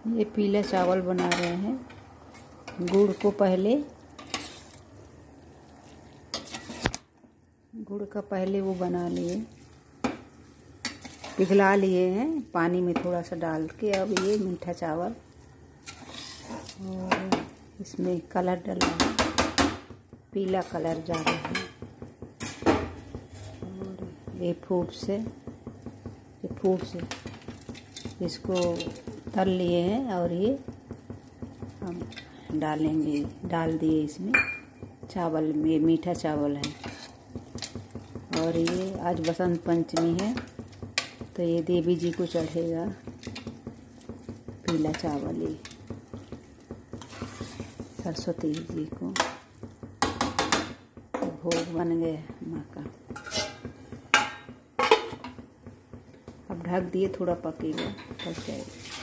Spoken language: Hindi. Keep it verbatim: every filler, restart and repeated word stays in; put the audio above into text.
ये पीला चावल बना रहे हैं। गुड़ को पहले गुड़ का पहले वो बना लिए, पिघला लिए हैं पानी में थोड़ा सा डाल के। अब ये मीठा चावल और इसमें कलर डला है, पीला कलर जा रहा है। और ये फूट से ये फूट से इसको तल लिए हैं और ये हम डालेंगे, डाल दिए इसमें चावल में। मीठा चावल है और ये आज बसंत पंचमी है तो ये देवी जी को चढ़ेगा पीला चावल, ये सरस्वती जी को भोग बन गया माँ का। अब ढक दिए, थोड़ा पकेगा, पक जाएगा।